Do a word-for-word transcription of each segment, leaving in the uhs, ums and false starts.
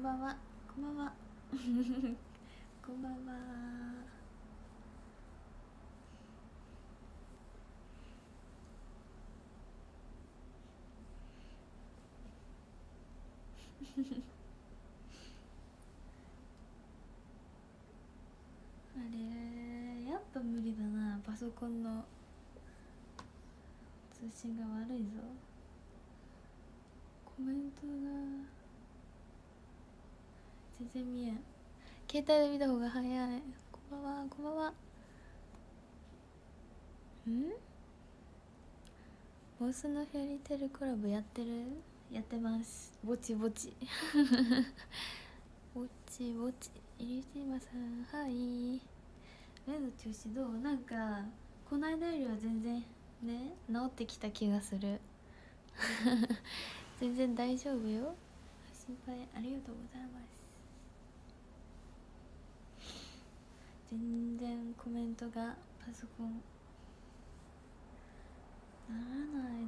んばんは、こんばんはこんばんはあれやっぱ無理だな、パソコンの通信が悪いぞ。コメントが全然見えん。携帯で見た方が早い。こんばんは、こんばんは。んボスのフェアリーテルコラボやってる？やってます。ぼちぼちぼちぼち。イリジマさん、はい。目の調子どう？なんかこの間よりは全然ね治ってきた気がする全然大丈夫よ。心配ありがとうございます。全然コメントがパソコンならない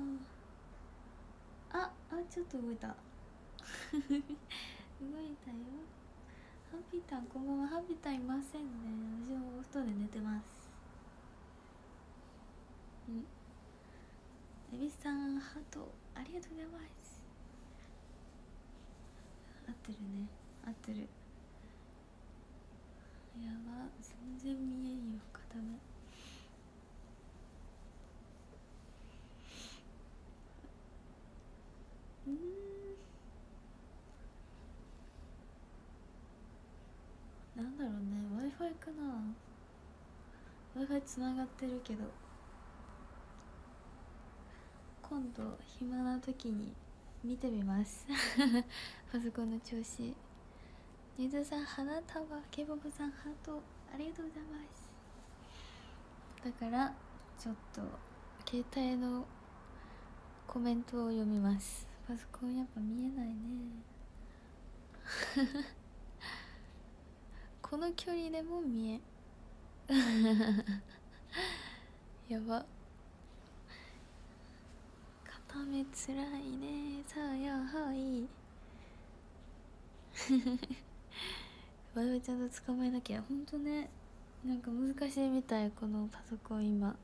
なあ。あ、ちょっと動いた動いたよ。ハッピータンこんばんは。ハッピータンいませんね。私もお布団で寝てます。うん、エビさんハートありがとうございます。合ってるね、合ってる。やば、全然見えんよ片目。うんなんだろうね、 Wi-Fi かな。 Wi-Fi つながってるけど今度暇な時に見てみますパソコンの調子。ゆずさん花束、ケボブさんハートありがとうございます。だからちょっと携帯のコメントを読みます。パソコンやっぱ見えないねこの距離でも見えんやば、片目つらいね。さあやはいワイワイちゃんと捕まえなきゃ。ほんとね、なんか難しいみたいこのパソコン今。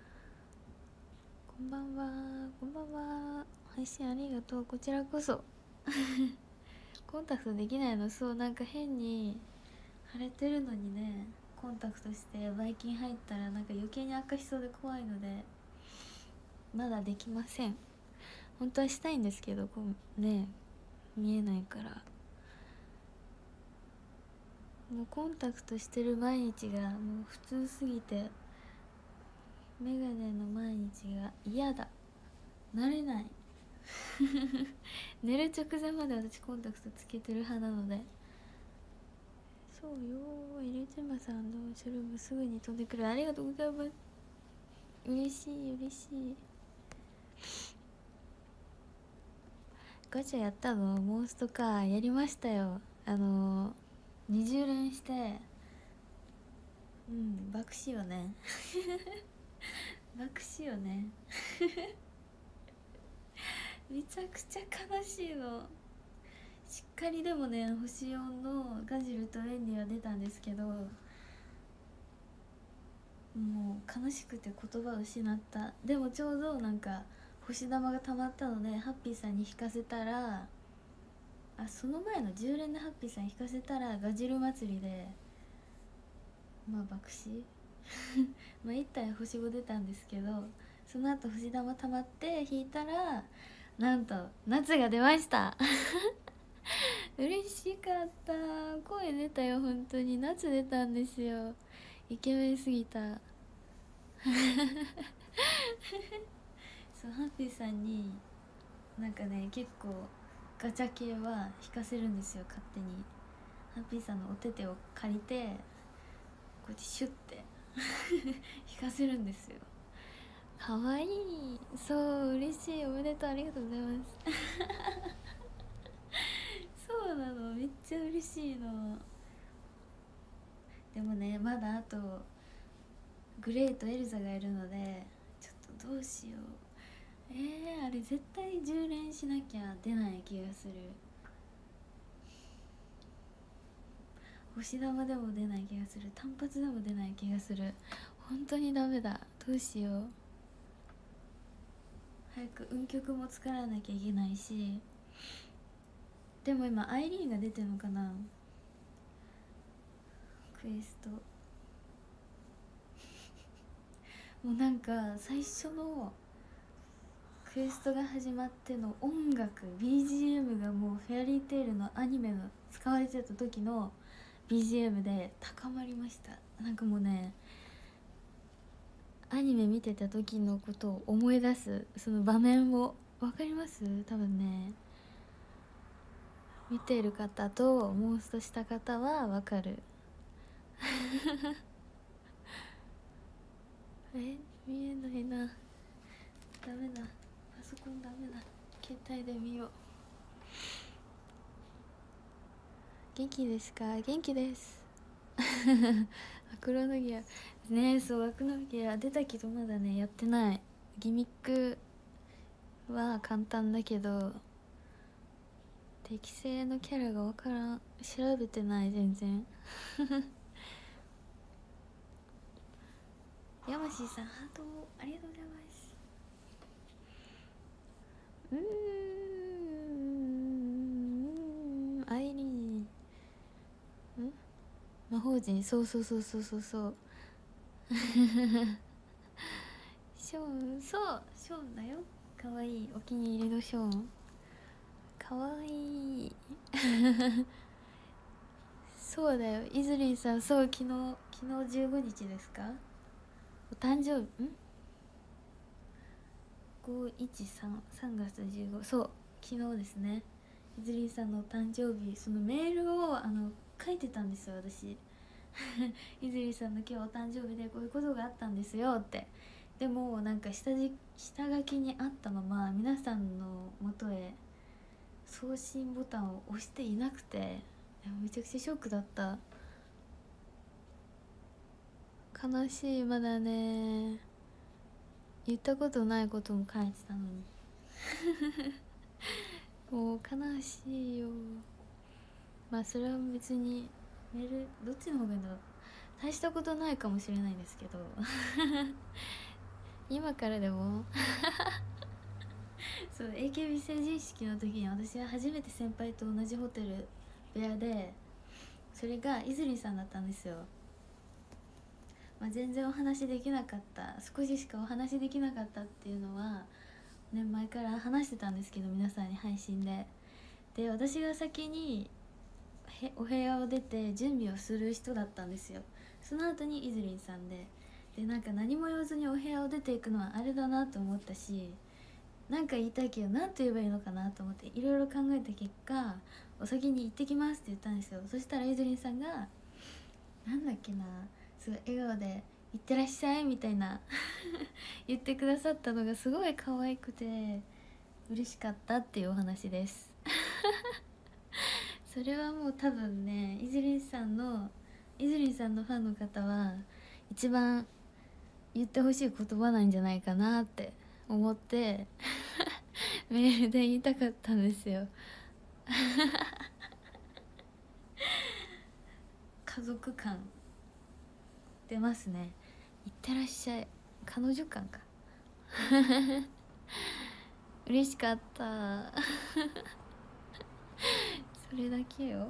こんばんは、こんばんは。配信ありがとう。こちらこそコンタクトできないの。そう、なんか変に腫れてるのにね、コンタクトしてばい菌入ったらなんか余計に悪化しそうで怖いのでまだできません。本当はしたいんですけどこうね見えないから。もうコンタクトしてる毎日がもう普通すぎてメガネの毎日が嫌だ、慣れない寝る直前まで私コンタクトつけてる派なので。そうよ、エリチマさんのシュルームすぐに飛んでくる。ありがとうございます。嬉しい嬉しい。ガチャやったの？モンストか。やりましたよ。あのにじゅう連してうん爆死よね爆死よねめちゃくちゃ悲しいの。しっかりでもね星よんのガジルとウェンディは出たんですけど、もう悲しくて言葉を失った。でもちょうどなんか星玉が溜まったのでハッピーさんに引かせたら、あその前のじゅう連でハッピーさん引かせたらガジル祭りでまあ爆死まあいったい星ご出たんですけど、その後星玉溜まって引いたらなんと夏が出ました嬉しかった。声出たよ本当に。夏出たんですよ。イケメンすぎたそうハッピーさんになんかね結構ガチャ系は引かせるんですよ勝手に。ハッピーさんのお手手を借りてこうやってシュッて引かせるんですよ。かわいい。そう嬉しい。おめでとう、ありがとうございますそうなの、めっちゃ嬉しいの。でもねまだあとグレーとエルザがいるのでちょっとどうしよう。えー、あれ絶対じゅう連しなきゃ出ない気がする。 星玉でも出ない気がする、単発でも出ない気がする。本当にダメだ、どうしよう。早く運曲も作らなきゃいけないし。でも今アイリーンが出てるのかな、クエスト。もうなんか最初のクエストが始まっての音楽 ビージーエム がもうフェアリーテイルのアニメの使われてた時の ビージーエム で高まりました。なんかもうね、アニメ見てた時のことを思い出す、その場面を、分かります？多分ね、見てる方とモンストした方は分かるえ、見えないな、ダメだ、パソコンダメだ、携帯で見よう。元気ですか？元気ですアクロノギアね。そう、アクロノギア出たけどまだねやってない。ギミックは簡単だけど適正のキャラが分からん、調べてない全然ヤマシーさんハートありがとうございます。うーん、アイリーン、ん魔法陣、そうそうそうそうそうそうショーン、そうショーンだよ、かわいい、お気に入りのショーン、かわいいそうだよ、イズリンさん、そう、昨日昨日じゅうごにちですか、お誕生日、んごいちさん、さんがつじゅうご、そう昨日ですね。イズリンさんのお誕生日、そのメールをあの書いてたんですよ私イズリンさんの今日お誕生日でこういうことがあったんですよって。でもなんか下じ下書きにあったまま皆さんの元へ送信ボタンを押していなくて、めちゃくちゃショックだった。悲しい。まだね言ったことないことも書いてたのにもう悲しいよ。まあそれは別にメールどっちの方がいいんだろう、大したことないかもしれないんですけど今からでもそう エーケービー 成人式の時に私は初めて先輩と同じホテル部屋で、それがイズリンさんだったんですよ。まあ、全然お話できなかった、少ししかお話できなかったっていうのは年前から話してたんですけど、皆さんに配信で。で私が先にお部屋を出て準備をする人だったんですよ。その後にイズリンさんで、でなんか何も言わずにお部屋を出ていくのはあれだなと思ったし、なんか言いたいけど何と言えばいいのかなと思っていろいろ考えた結果、お先に行ってきますって言ったんですよ。そしたらイズリンさんがなんだっけな、すごい笑顔で「いってらっしゃい」みたいな言ってくださったのがすごい可愛くて嬉しかったっていうお話ですそれはもう多分ね、イズリンさんのイズリンさんのファンの方は一番言ってほしい言葉なんじゃないかなって思ってメールで言いたかったんですよ家族感出ますね。いってらっしゃい、彼女感か嬉しかったそれだけよ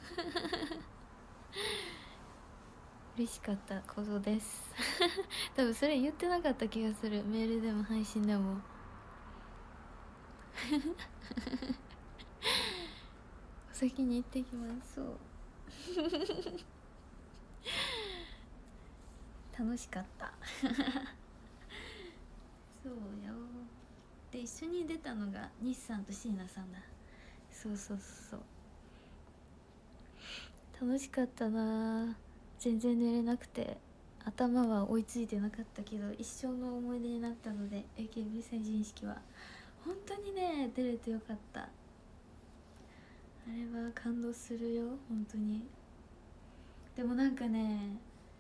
嬉しかったことです多分それ言ってなかった気がする、メールでも配信でもお先に行ってきます。そう楽しかったそうよ。で一緒に出たのが西さんと椎名さんだ。そうそうそう、楽しかったな。全然寝れなくて頭は追いついてなかったけど一生の思い出になったので エーケービー 成人式は本当にね出れてよかった。あれは感動するよ本当に。でもなんかね、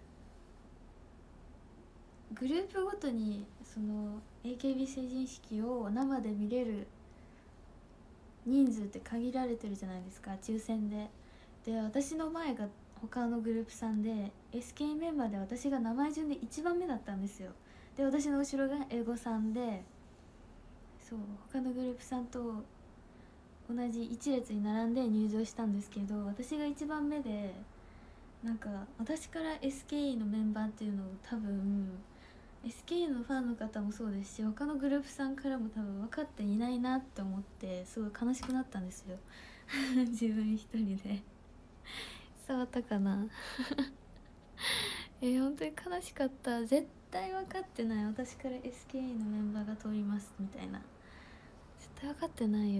グループごとにその エーケービー 成人式を生で見れる人数って限られてるじゃないですか、抽選で。で私の前が他のグループさんで エスケー メンバーで私が名前順でいちばんめだったんですよ。で私の後ろがエゴさんで、そう他のグループさんと同じ一列に並んで入場したんですけど、私がいちばんめで、なんか私から エスケーイー のメンバーっていうのを多分 エスケーイー のファンの方もそうですし、他のグループさんからも多分分かっていないなって思って、すごい悲しくなったんですよ自分一人で伝わったかなえー、本当に悲しかった。絶対分かってない、私から エスケーイー のメンバーが通りますみたいな、絶対分かってないよ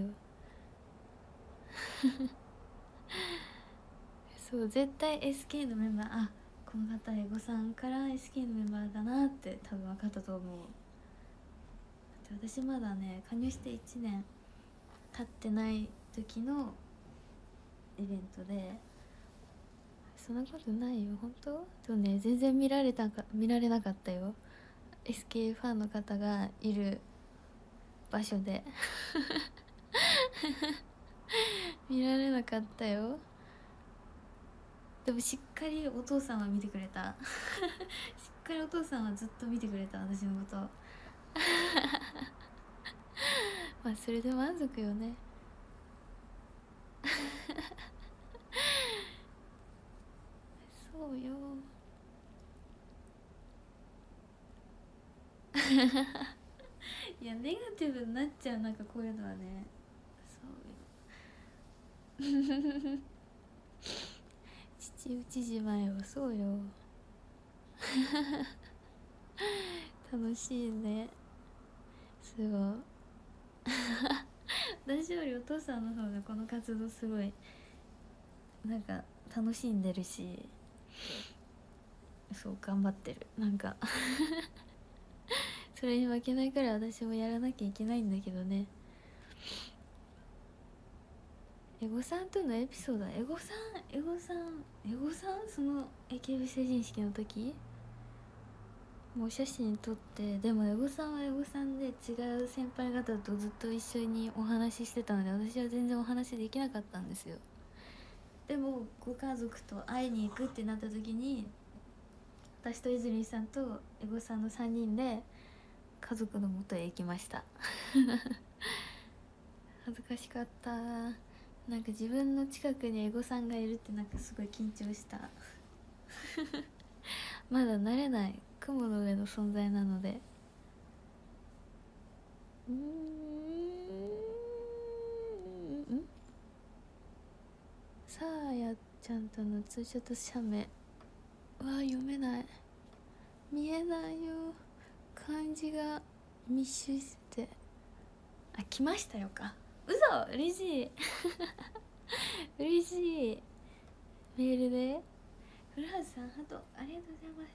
そう絶対 エスケー のメンバー、あこの方エゴさんから エスケー のメンバーだなって多分分かったと思う。だって私まだね加入していちねん経ってない時のイベントで、そんなことないよ本当。でもね全然見られたか見られなかったよ、 エスケー ファンの方がいる場所で見られなかったよ。でもしっかりお父さんは見てくれたしっかりお父さんはずっと見てくれた私のことまあそれで満足よねそうよいやネガティブになっちゃう、なんかこういうのはね。そうよ父打ち自慢よ。そうよ楽しいねすごい私よりお父さんの方がこの活動すごいなんか楽しんでるし、そう頑張ってる、なんかそれに負けないから私もやらなきゃいけないんだけどね。エゴさんとのエピソード、エゴさんエゴさんエゴさんその エーケービー 成人式の時もう写真撮って、でもエゴさんはエゴさんで違う先輩方とずっと一緒にお話ししてたので、私は全然お話できなかったんですよ。でもご家族と会いに行くってなった時に、私と泉さんとエゴさんのさんにんで家族の元へ行きました恥ずかしかった。なんか自分の近くにエゴさんがいるってなんかすごい緊張したまだ慣れない雲の上の存在なので。うーんさあやちゃんとのツーショット写メは読めない、見えないよ、漢字が密集してて。あ来ましたよか、嘘嬉しい嬉しい。メールで古橋さんハートありがとうございます。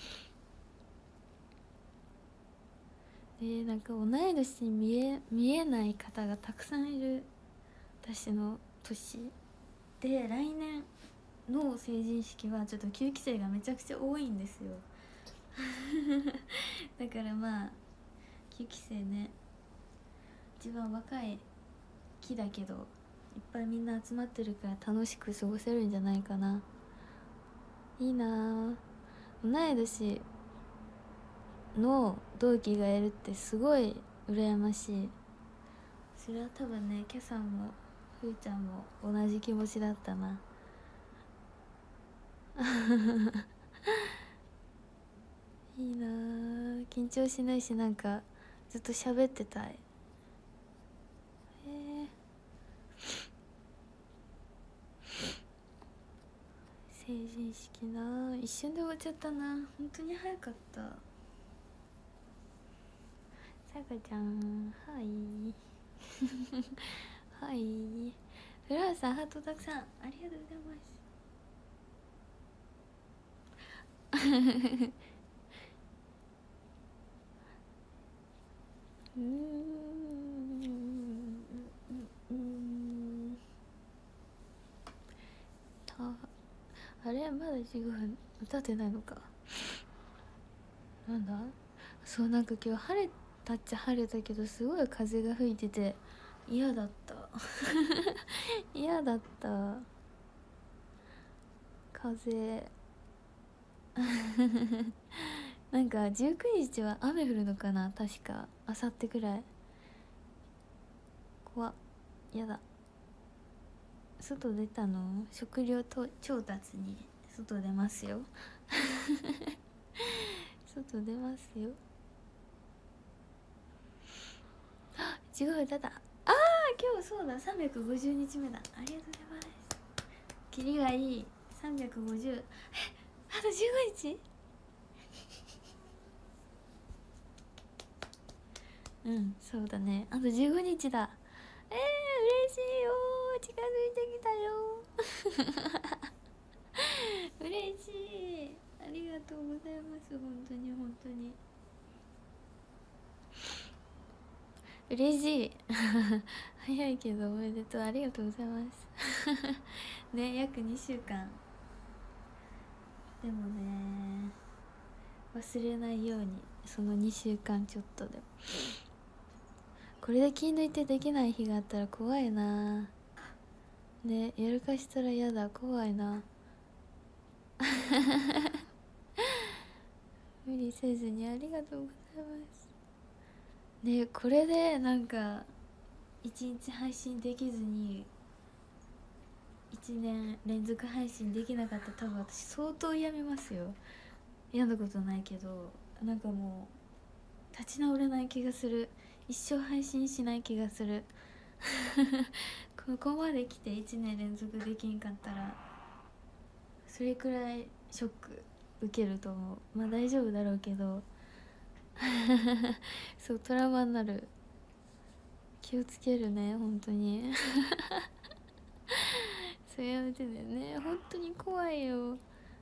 えー、なんか同い年に見え見えない方がたくさんいる私の年で、来年の成人式はちょっときゅうき生がめちゃくちゃ多いんですよだからまあきゅうき生ね一番若い木だけどいっぱいみんな集まってるから楽しく過ごせるんじゃないかな。いいなぁ、同い年の同期がいるってすごい羨ましい。それは多分ねキャさんもふーちゃんも同じ気持ちだったないいなぁ、緊張しないしなんかずっと喋ってたい。えー、成人式なぁ一瞬で終わっちゃったな、本当に早かった。さかちゃんはいはいフラーさんハートたくさんありがとうございますうーんうんたあれまだじゅうごふん歌ってないのか。なんだそうなんか今日晴れたっちゃ晴れたけどすごい風が吹いてて嫌だった嫌だった。 風なんかじゅうくにちは雨降るのかな、確かあさってくらい。怖っ、やだ。外出たの？食料と調達に外出ますよ外出ますよ。あ、違う、だだ。ああ、今日そうだ、さんびゃくごじゅうにちめだ。ありがとうございます。キリがいい。さんびゃくごじゅう。え、あとじゅうごにちうん、そうだね、あとじゅうごにちだ。えー、嬉しいよ、近づいてきたよ嬉しい、ありがとうございます。本当に本当に嬉しい早いけどおめでとう、ありがとうございますね、約にしゅうかん。でもね、忘れないように、そのにしゅうかんちょっとでも。これで気抜いてできない日があったら怖いな。ね、やるかしたら嫌だ、怖いな無理せずにありがとうございますね。これでなんかいちにち配信できずにいちねん連続配信できなかったら多分私相当やめますよ。やんだことないけど、なんかもう立ち直れない気がする。一生配信しない気がするここまで来ていちねん連続できんかったらそれくらいショック受けると思う。まあ大丈夫だろうけどそう、トラウマになる。気をつけるね、本当にそれやめてだよね、本当に怖いよ。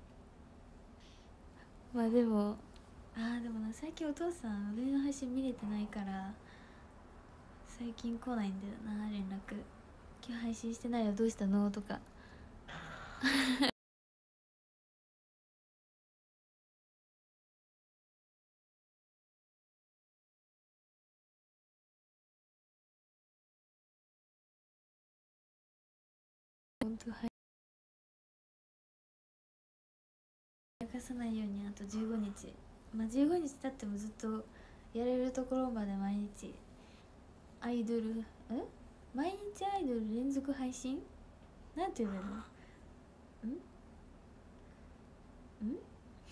まあでも、あーでもな、最近お父さん俺の配信見れてないから最近来ないんだよな、連絡。今日配信してないよ、どうしたのとか本当、はい、やかさないようにあとじゅうごにち。まあじゅうごにち経ってもずっとやれるところまで毎日アイドル、え毎日アイドル連続配信なんて言うんだろう。んん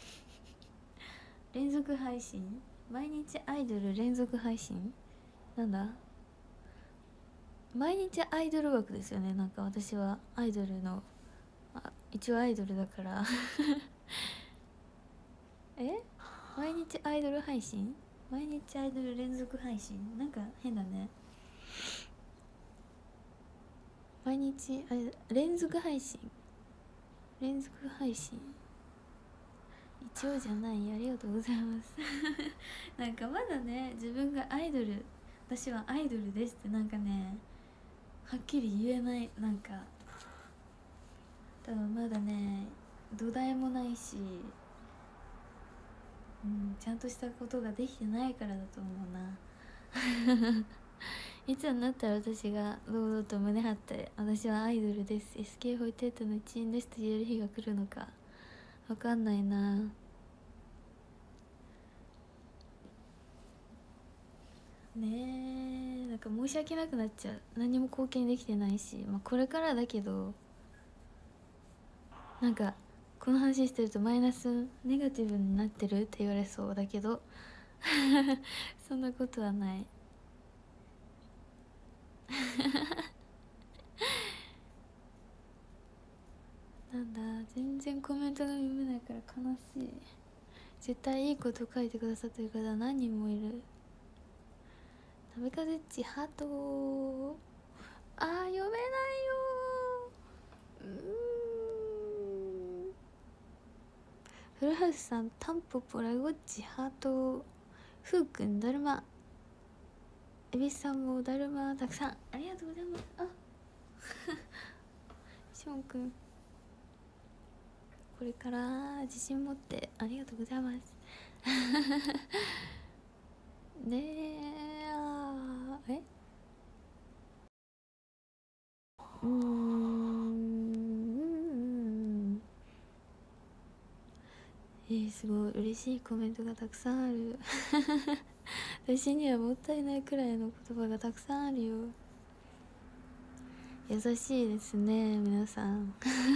連続配信、毎日アイドル連続配信、なんだ、毎日アイドル枠ですよね。なんか私はアイドルの、あ、一応アイドルだからえ、毎日アイドル配信、毎日アイドル連続配信、なんか変だね。毎日あれ連続配信、連続配信一応じゃない、ありがとうございますなんかまだね、自分がアイドル、私はアイドルですってなんかねはっきり言えない。なんか多分まだね土台もないし、うん、ちゃんとしたことができてないからだと思うないつになったら私が堂々と胸張って私はアイドルです、 エスケーフォーティーエイト の一員ですと言える日が来るのかわかんないな。ねえ、なんか申し訳なくなっちゃう。何も貢献できてないし、まあこれからだけど、なんかこの話してるとマイナスネガティブになってるって言われそうだけどそんなことはないなんだ、全然コメントが読めないから悲しい。絶対いいこと書いてくださってる方何人もいる。食べかぜっちハート。あー、読めないよー。うーん、古橋さんタンポポラゴッチハート。ふうくんだるま、えびさんもだるまたくさんありがとうございます。あしょんくんこれから自信持って、ありがとうございますねえ、あー、えうーんえー、すごい嬉しいコメントがたくさんある私にはもったいないくらいの言葉がたくさんあるよ。優しいですね皆さん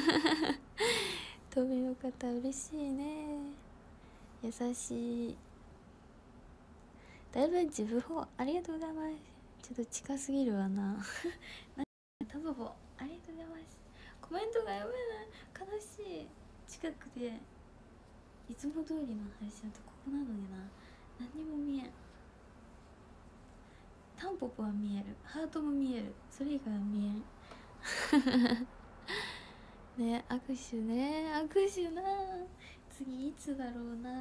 飛びの方嬉しいね。優しい。だいぶ自分方ありがとうございます。ちょっと近すぎるわなタバボありがとうございます。コメントが読めない、悲しい。近くでいつも通りの配信とここなのにな、何にも見えん。タンポポは見える、ハートも見える、それ以外は見えんね、握手ね、握手な。次いつだろうな。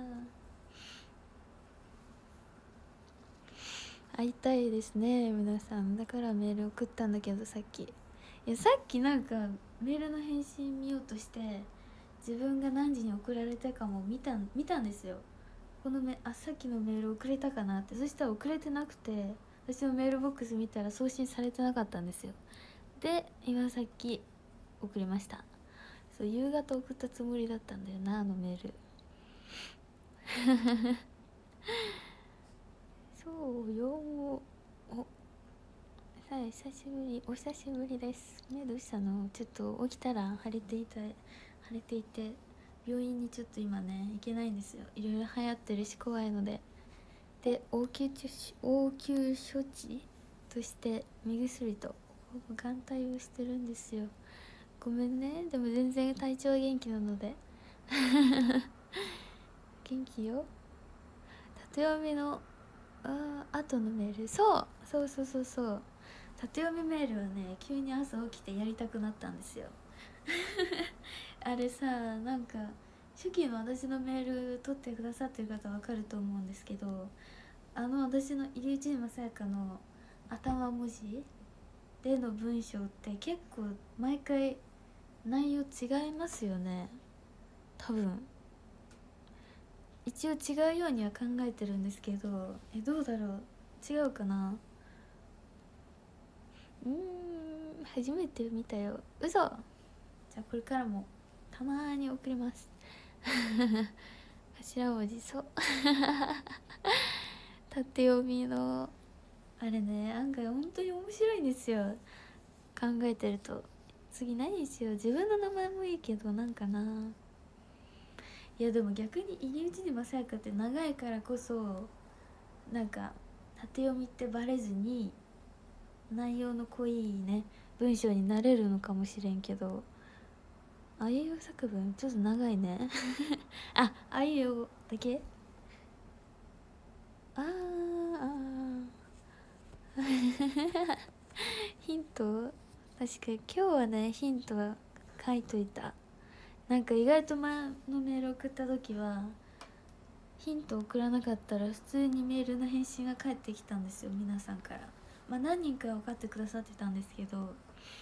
会いたいですね皆さん。だからメール送ったんだけどさっき、いやさっきなんかメールの返信見ようとして自分が何時に送られたかも見た見たんですよ。このめあさっきのメール送れたかなって。そしたら送れてなくて、私のメールボックス見たら送信されてなかったんですよ。で今さっき送りました。そう夕方送ったつもりだったんだよなあのメールそうよ。おさあ久しぶり、お久しぶりです。目どうしたの？ちょっと起きたら腫れていた腫れていて病院にちょっと今ね行けないんですよ。いろいろ流行ってるし怖いので。で応急応急処置として目薬と眼帯をしてるんですよ。ごめんね。でも全然体調は元気なので元気よ。縦読みのあ後のメール、そうそうそうそうそう、縦読みメールはね急に朝起きてやりたくなったんですよあれさ、なんか初期の私のメール取ってくださってる方わかると思うんですけど、あの私の入内まさやかの頭文字での文章って結構毎回内容違いますよね多分。一応違うようには考えてるんですけど、えどうだろう、違うかな。うーん初めて見たよ。嘘。じゃあこれからもたまーに送ります頭文字そう縦読みのあれね、案外本当に面白いんですよ考えてると。次何にしよう。自分の名前もいいけどなんかな。いやでも逆に入内まさやかって長いからこそなんか縦読みってバレずに内容の濃いね文章になれるのかもしれんけど、あいうえお作文ちょっと長いねああいうえおだけ。あーあーヒント確かに今日はねヒントは書いといた。なんか意外と前のメール送った時はヒント送らなかったら普通にメールの返信が返ってきたんですよ皆さんから。まあ何人か分かってくださってたんですけど、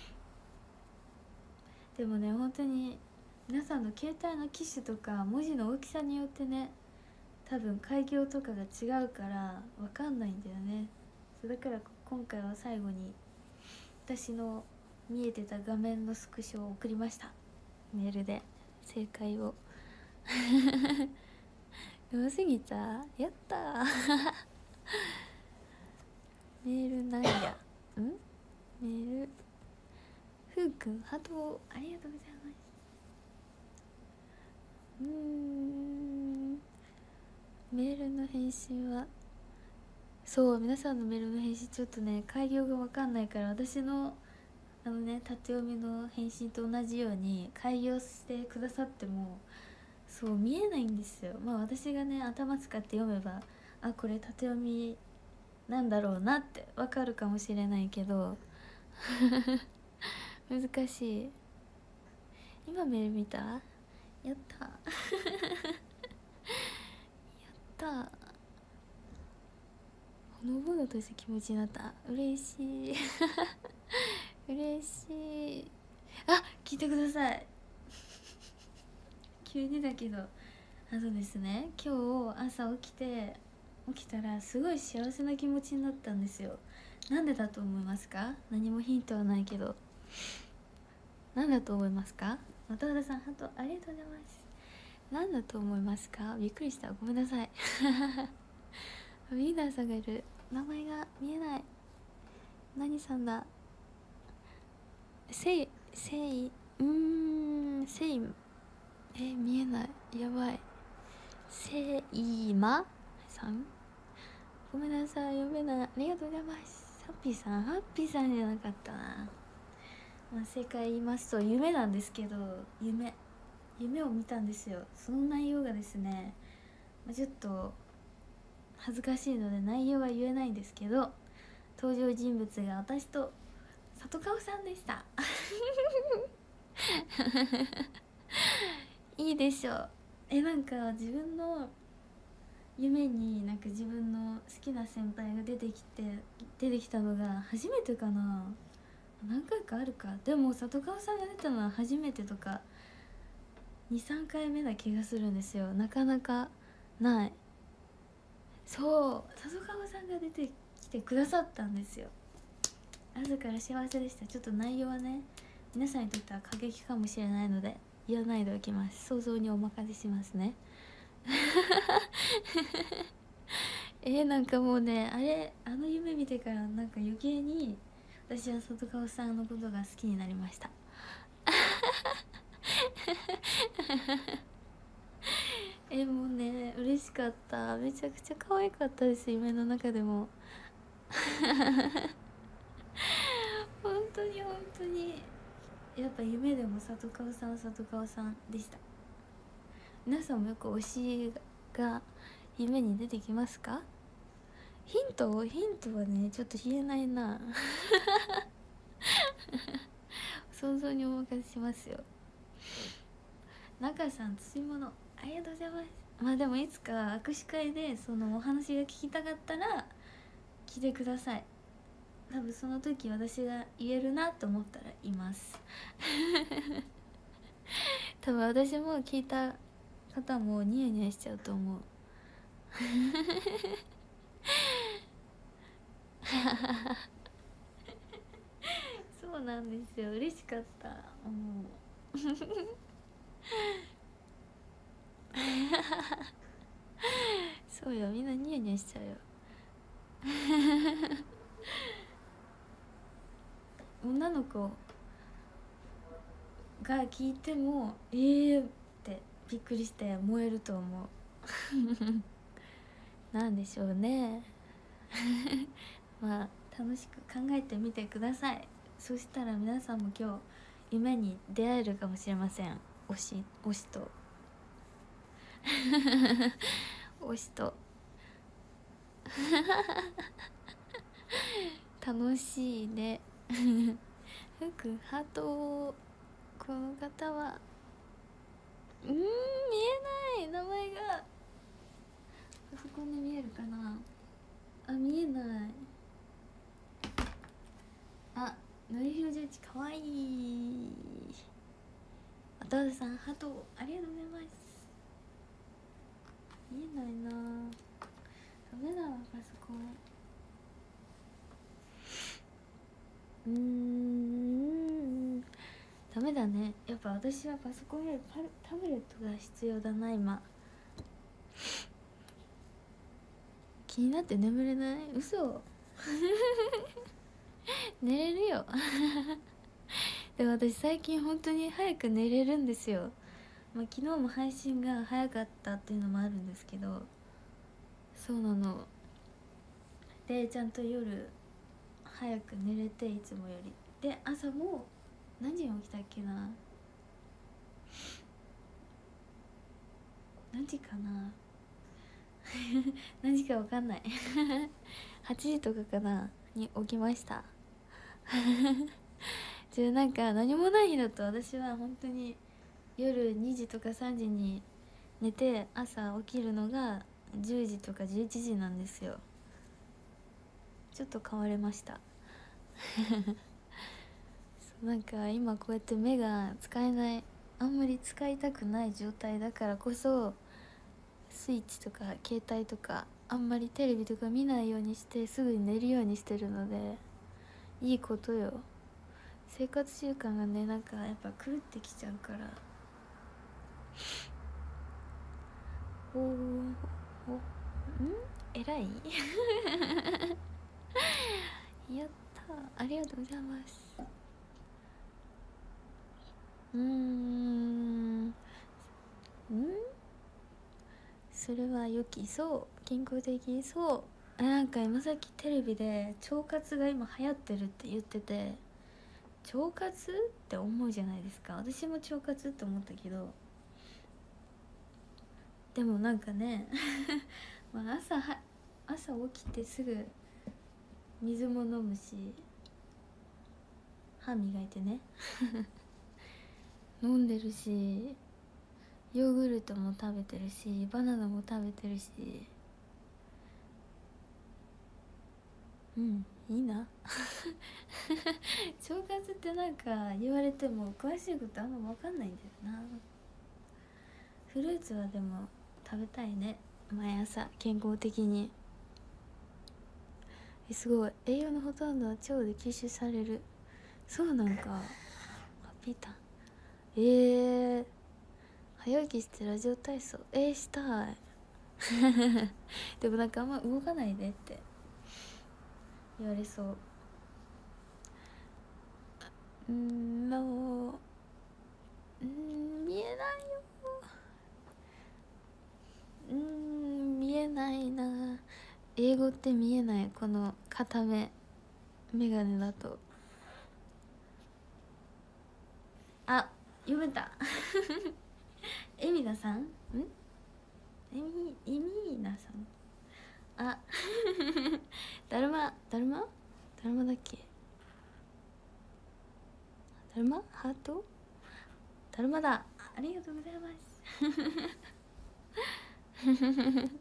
でもね本当に皆さんの携帯の機種とか文字の大きさによってね多分開業とかが違うから分かんないんだよね。そうだから今回は最後に私の見えてた画面のスクショを送りましたメールで正解をうますぎた。やったーメールなんやんメールふうくんハートありがとうございます。うーんメールの返信はそう皆さんのメールの返信ちょっとね改行が分かんないから私のあのね縦読みの返信と同じように改行してくださってもそう見えないんですよ。まあ私がね頭使って読めばあこれ縦読みなんだろうなってわかるかもしれないけど難しい。今メール見た？やったやったほのぼのとした気持ちになった。嬉しい嬉しい。あ聞いてください急にだけどあのですね今日朝起きて起きたらすごい幸せな気持ちになったんですよ。なんでだと思いますか？何もヒントはないけどなんだと思いますか？渡辺さんハートありがとうございます。 何だと思いますか？びっくりした、ごめんなさいリーダーさんがいる。名前が見えない。何さんだ。せいせいうーんせいえ見えない、やばい。せいまさん、ごめんなさい、読めない。ありがとうございます。ハッピーさん、ハッピーさんじゃなかったな。まあ、正解言いますと夢なんですけど、夢夢を見たんですよ。その内容がですね、まあ、ちょっと恥ずかしいので内容は言えないんですけど、登場人物が私と里川さんでしたいいでしょう。えなんか自分の夢になんか自分の好きな先輩が出てきて出てきたのが初めてかな。何回かあるか。でも里川さんが出たのは初めてとかにさんかいめな気がするんですよ。なかなかない。そう里川さんが出てきてくださったんですよ。朝から幸せでした。ちょっと内容はね皆さんにとっては過激かもしれないので言わないでおきます。想像にお任せしますねえー、なんかもうねあれあの夢見てからなんか余計に私は里川さんのことが好きになりましたえもうね嬉しかった。めちゃくちゃ可愛かったです。夢の中でも本当に本当にやっぱ夢でも里川さんは里川さんでした。皆さんもよく推しが夢に出てきますか？ヒントヒントはねちょっと言えないな想像にお任せしますよ。中さんついものありがとうございます。まあでもいつか握手会でそのお話が聞きたかったら来てください。多分その時私が言えるなと思ったらいます多分私も聞いた方もニヤニヤしちゃうと思うそうなんですよ。嬉しかった。もうそうよ、みんなニヤニヤしちゃうよ女の子が聞いてもえーってびっくりして燃えると思うなんでしょうねまあ楽しく考えてみてください。そしたら皆さんも今日夢に出会えるかもしれません。推し推しと推しと楽しいね福ハート。この方はうーん見えない名前が。パソコンで見えるかなあ。見えない。あ、のりひろじゅういちかわいい。お父さんハートありがとうございます。見えないな。ダメだわパソコン。うーんダメだね。やっぱ私はパソコンよりパタブレットが必要だな今。気になって眠れない？嘘寝れるよでも私最近本当に早く寝れるんですよ。まあ、昨日も配信が早かったっていうのもあるんですけど、そうなのでちゃんと夜早く寝れていつもよりで、朝も何時に起きたっけな何時かな何時か分かんないはちじとかかなに起きましたじゃあなんか何もない日だと私は本当に夜にじとかさんじに寝て朝起きるのがじゅうじとかじゅういちじなんですよ。ちょっと変われましたそうなんか今こうやって目が使えない、あんまり使いたくない状態だからこそスイッチとか携帯とかあんまりテレビとか見ないようにしてすぐに寝るようにしてるのでいいことよ。生活習慣がねなんかやっぱ狂ってきちゃうからおおおんえらいやったありがとうございます。うーんんそれは良きそう健康的そう。なんか今さっきテレビで腸活が今流行ってるって言ってて、腸活って思うじゃないですか。私も腸活って思ったけど、でもなんかねまあ朝は朝起きてすぐ水も飲むし歯磨いてね飲んでるしヨーグルトも食べてるしバナナも食べてるし、うんいいな腸活ってなんか言われても詳しいことあんま分かんないんだよな。フルーツはでも食べたいね毎朝健康的に。えすごい栄養のほとんどは腸で吸収される。そうなんかハッピーターンえー、早起きしてラジオ体操えー、したいでもなんかあんま動かないでって言われそう。うんもううん見えないようん見えないな。英語って見えないこの片目メガネだと。あ読めたエミナさんんエミエミナさんあだるまだるまだるまだっけだるまハートだるまだありがとうございます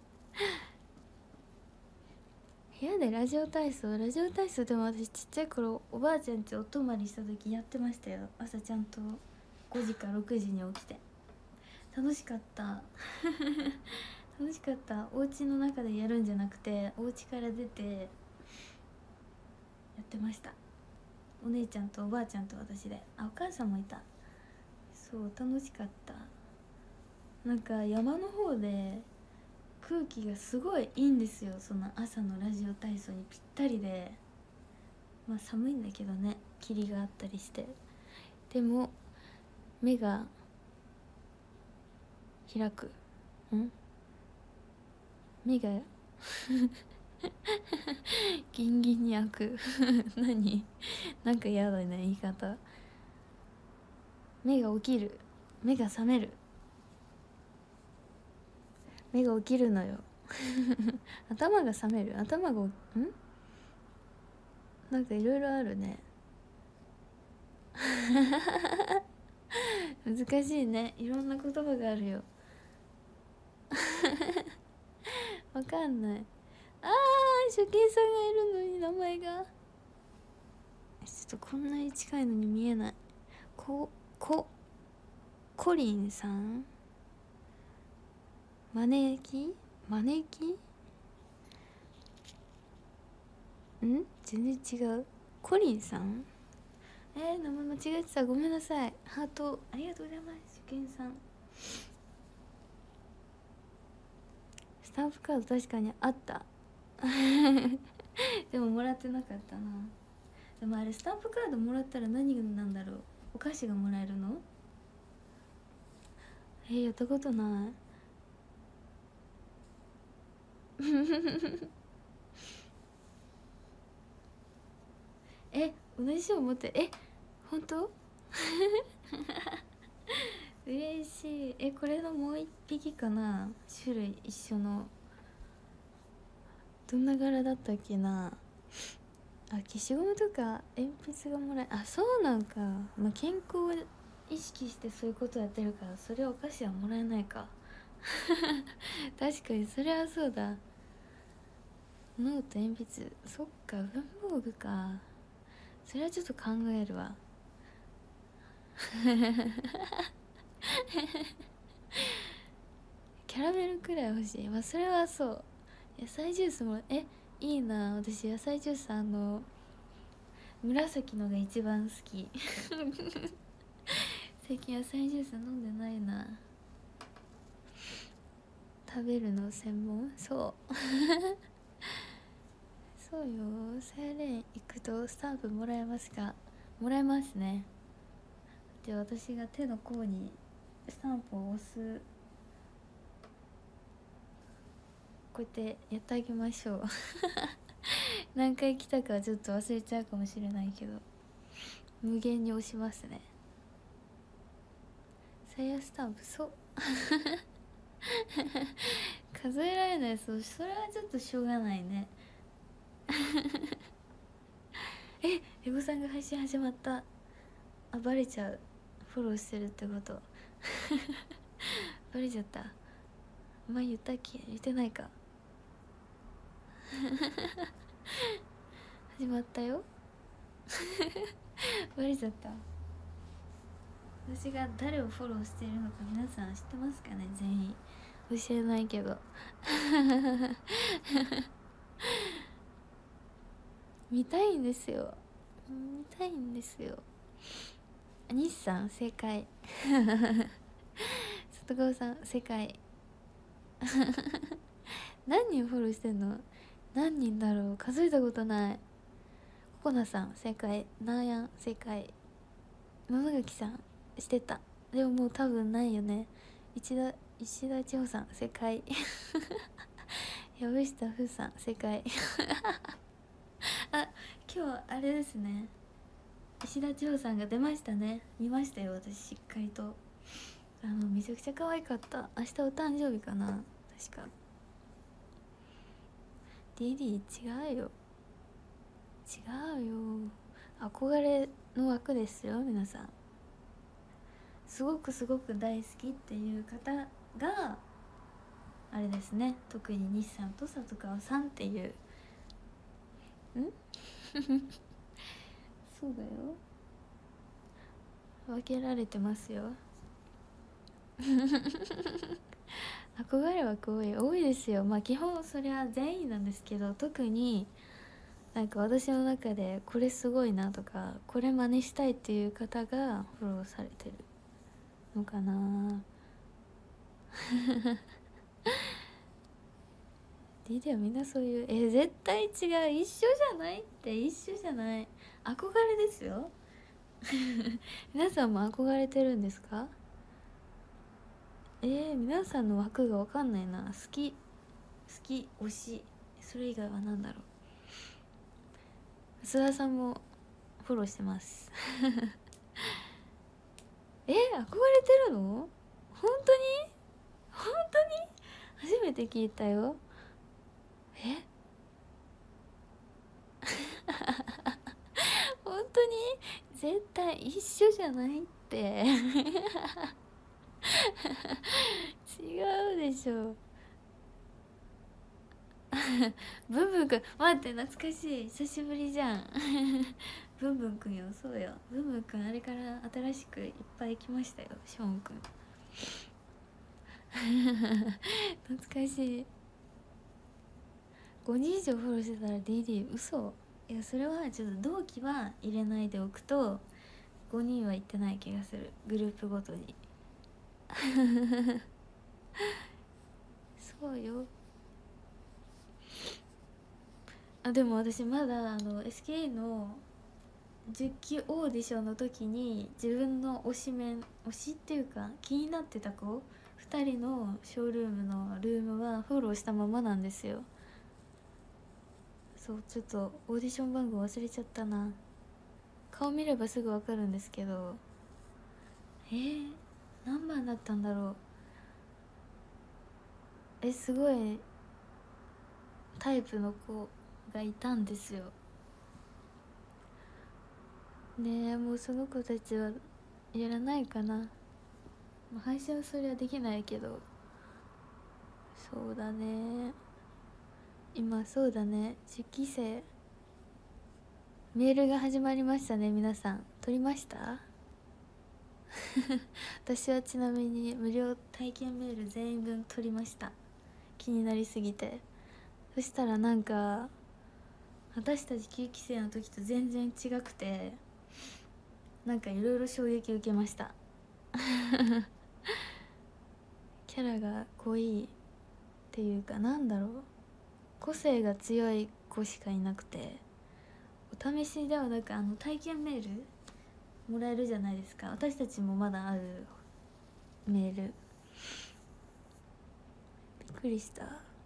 部屋でラジオ体操ラジオ体操でも私ちっちゃい頃おばあちゃんちお泊まりした時やってましたよ。朝ちゃんとごじかろくじに起きて楽しかった楽しかった。お家の中でやるんじゃなくてお家から出てやってました。お姉ちゃんとおばあちゃんと私で、あお母さんもいた。そう楽しかった。なんか山の方で空気がすごいいいんですよ。その朝のラジオ体操にぴったりで、まあ寒いんだけどね霧があったりして、でも目が開くん目がギンギンに開く何なんか嫌だね言い方。目が起きる目が覚める目が起きるのよ頭が覚める頭がんなんかいろいろあるね難しいねいろんな言葉があるよわかんない。あー初見さんがいるのに名前がちょっとこんなに近いのに見えない。ここコリンさん招き招きん全然違う。コリンさんえー、名前間違えてたごめんなさい。ハートありがとうございます。初見さんスタンプカード確かにあったでももらってなかったな。でもあれスタンプカードもらったら何なんだろう。お菓子がもらえるのえー、やったことないえ同じ賞持ってえ本当嬉しい。えこれのもう一匹かな種類一緒の。どんな柄だったっけなあ。消しゴムとか鉛筆がもらえあそうなんか、まあ、健康を意識してそういうことやってるからそれお菓子はもらえないか確かにそれはそうだ。ノート鉛筆そっか文房具か。それはちょっと考えるわキャラメルくらい欲しい。まあそれはそう。野菜ジュースもえいいな。私野菜ジュースあの紫のが一番好き最近野菜ジュース飲んでないな。 食べるの専門。そうそうよ。サイレン行くとスタンプもらえますか？もらえますね。じゃあ私が手の甲にスタンプを押す、こうやってやってあげましょう何回来たかはちょっと忘れちゃうかもしれないけど、無限に押しますね。サイヤスタンプ、そう数えられない。そう、それはちょっとしょうがないねえ、エゴさんが配信始まった。あ、バレちゃう。フォローしてるってことバレちゃった。前言ったっけ？言ってないか始まったよバレちゃった。私が誰をフォローしているのか皆さん知ってますかね？全員教えないけど見たいんですよ、見たいんですよ。日さん正解外川さん正解何人フォローしてんの？何人だろう、数えたことない。ココナさん正解、ナーヤン正解、桃垣さんしてた。でももう多分ないよね。石田石田千穂さん正解藪下風さん正解あ、今日あれですね、石田千穂さんが出ましたね。見ましたよ私、しっかりと。あのめちゃくちゃ可愛かった。明日お誕生日かな確か。 ディーディー 違うよ、違うよ、憧れの枠ですよ皆さん。すごくすごく大好きっていう方があれですね、特に西さんと里川さんっていう、んそうだよ、分けられてますよ憧れ枠多い多いですよ。まあ基本そりゃ全員なんですけど、特になんか私の中でこれすごいなとかこれ真似したいっていう方がフォローされてるのかなディディはみんなそういう、え絶対違う、一緒じゃないって、一緒じゃない、憧れですよ皆さんも憧れてるんですか？えー、皆さんの枠が分かんないな。好き好き推し、それ以外は何だろう。須田さんもフォローしてますえー、憧れてるの？本当に？本当に初めて聞いたよ。え本当に？絶対一緒じゃないって違うでしょブンブンくん、待って、懐かしい、久しぶりじゃんブンブンくんよ、そうよ、ブンブンくんあれから新しくいっぱい来ましたよ、ショーンくん懐かしい。ごにん以上フォローしてたら ディーディー 嘘？いやそれはちょっと同期は入れないでおくとごにんは行ってない気がする、グループごとにそうよ。あでも私まだあの エスケーイー のじゅっきオーディションの時に自分の推しメン推しっていうか気になってた子ふたりのショールームのルームはフォローしたままなんですよ。そうちょっとオーディション番号忘れちゃったな。顔見ればすぐ分かるんですけど、えー、何番だったんだろう。えすごいタイプの子がいたんですよね。えもうその子たちはやらないかな。配信はそれはできないけど、そうだね、今そうだね、じゅっき生メールが始まりましたね。皆さん取りました私はちなみに無料体験メール全員分取りました、気になりすぎて。そしたらなんか私たちきゅうき生の時と全然違くて、なんかいろいろ衝撃受けましたキャラが濃いていうか、なんだろう、個性が強い子しかいなくて、お試しではなくあの体験メールもらえるじゃないですか。私たちもまだあるメール、びっくりした。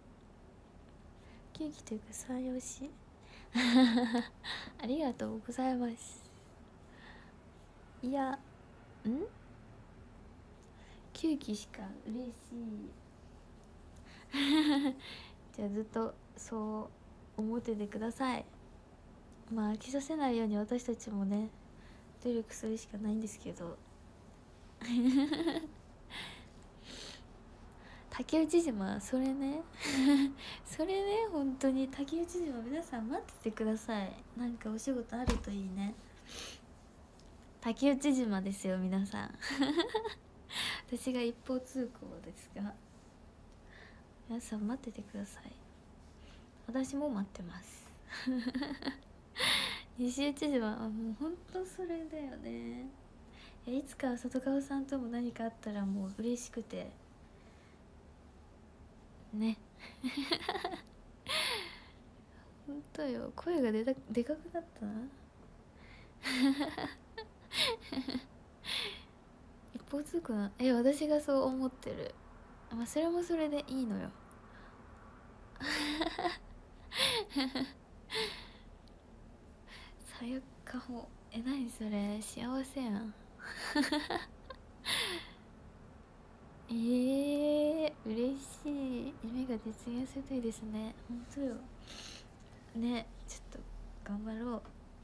ケーキというか三拍子ありがとうございます。いや、んケーキしか嬉しいじゃあずっとそう思っててください。まあ飽きさせないように私たちもね努力するしかないんですけど竹内島、それねそれね、本当に竹内島皆さん待っててください。なんかお仕事あるといいね。竹内島ですよ皆さん私が一方通行ですが、皆さん待っててください。私も待ってます西内島はもうほんとそれだよね。いつか外川さんとも何かあったらもう嬉しくてねほんとよ、声がでたでかくなったな一方通行な、え私がそう思ってる。まあそれもそれでいいのよ最悪かも。え何それ、幸せやんえー、嬉しい。夢が実現するといいですね。ほんとよね、ちょっと頑張ろう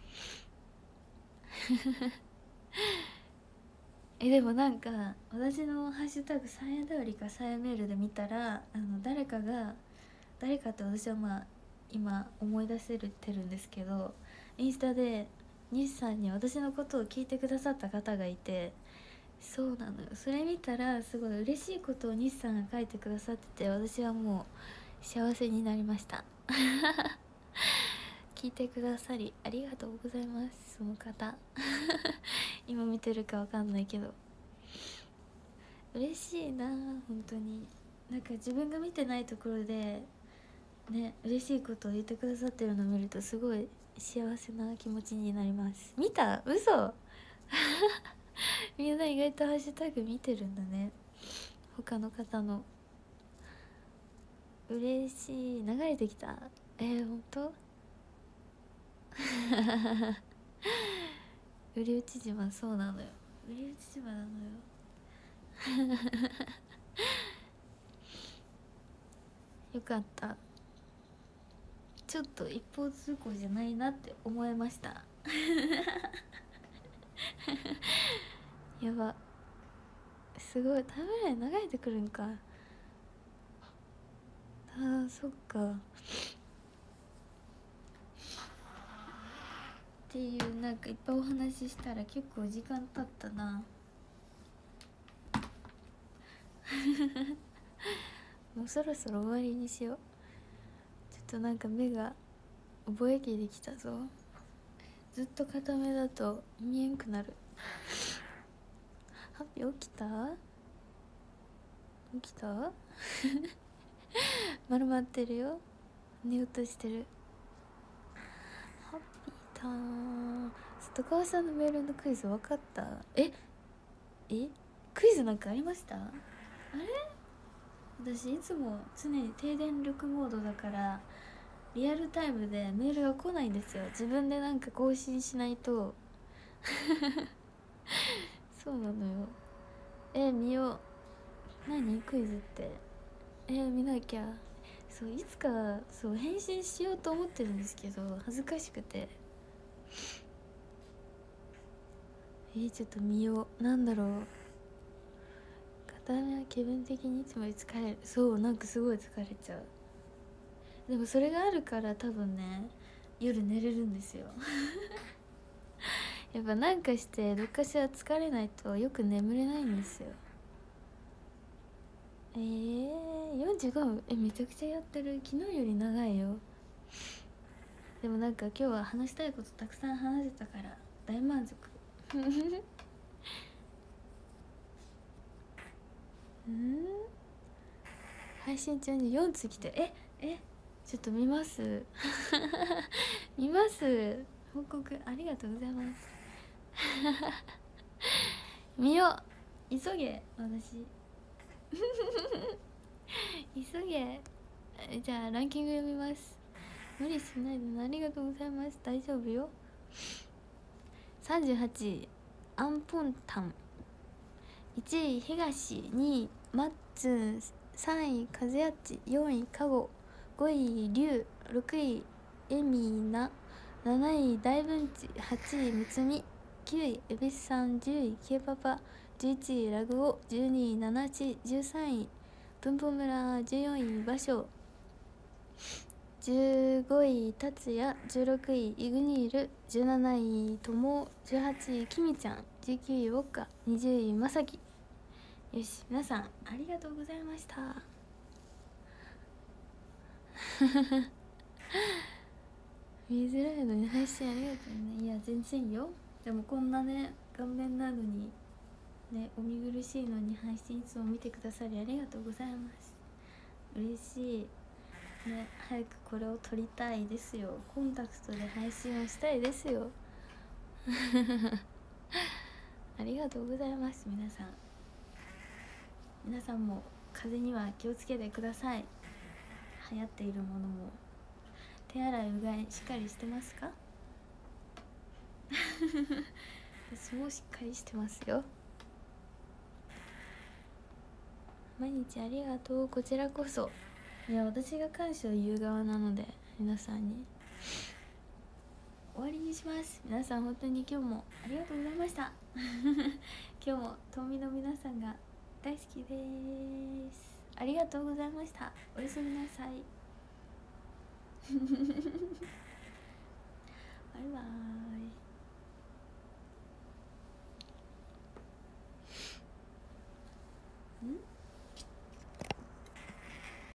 えでもなんか私のハッシュタグさやだよりかさやメールで見たら、あの誰かが、誰かって私はまあ今思い出せるてるんですけど、インスタで西さんに私のことを聞いてくださった方がいて、そうなのよ。それ見たらすごい嬉しいことを西さんが書いてくださってて、私はもう幸せになりました聞いてくださりありがとうございます。その方今見てるかわかんないけど嬉しいな本当に。なんか自分が見てないところでね嬉しいことを言ってくださってるのを見るとすごい幸せな気持ちになります。見た？嘘みんな意外とハッシュタグ見てるんだね、他の方の。嬉しい。流れてきた。えー、ほんと売り内島、そうなのよ、売り内島なのよよかった。ちょっと一方通行じゃないなって思いましたやば、すごいタイムライン流れてくるんか。あーそっかっていう、なんかいっぱいお話ししたら結構時間経ったなもうそろそろ終わりにしよう。ちょっとなんか目がぼやけてきたぞ。ずっと固めだと見えんくなる。ハッピー起きた起きた丸まってるよ、寝ようとしてる。ハッピーターン。外川さんのメールのクイズ分かった？ええクイズなんかありました？あれ、私いつも常に低電力モードだからリアルタイムでメールが来ないんですよ。自分でなんか更新しないとそうなのよ。え見よう。何クイズって。え見なきゃ。そういつかそう返信しようと思ってるんですけど恥ずかしくて。えー、ちょっと見よう。なんだろう。片目は気分的にいつもより疲れる。そうなんかすごい疲れちゃう。でもそれがあるから多分ね夜寝れるんですよやっぱなんかしてどっかしら疲れないとよく眠れないんですよ。えー、よんじゅうごふん、えめちゃくちゃやってる。昨日より長いよ。でもなんか今日は話したいことたくさん話せたから大満足うん配信中によん通来て、ええちょっと見ます見ます報告ありがとうございます見よ急げ私急げ。じゃあランキング読みます。無理しないでね、ありがとうございます。大丈夫よ。さんじゅうはちいアンポンタン、いちい東、にいマッツン、さんいカズヤッチ、よんいカゴ、ごいリュウ、ろくいエミーナ、なない大文地、はちいむつみ、きゅういエビスさん、じゅういケイパパ、じゅういちいラグオ、じゅうにいナナチ、じゅうさんいプンポ村、じゅうよんいバショ、じゅうごい達也、じゅうろくいイグニール、じゅうなないとも、じゅうはちいキミちゃん、じゅうきゅういウォッカ、にじゅういまさき。よし、皆さんありがとうございました見づらいのに配信ありがとうね。いや全然よ。でもこんなね顔面なのにね、お見苦しいのに配信いつも見てくださりありがとうございます。嬉しいね。早くこれを撮りたいですよ。コンタクトで配信をしたいですよありがとうございます。皆さん皆さんも風邪には気をつけてください。流行っているものも手洗いうがいしっかりしてますか私もしっかりしてますよ。毎日ありがとう。こちらこそ。いや私が感謝を言う側なので皆さんに終わりにします。皆さん本当に今日もありがとうございました今日も島民の皆さんが大好きです。ありがとうございました。おやすみなさい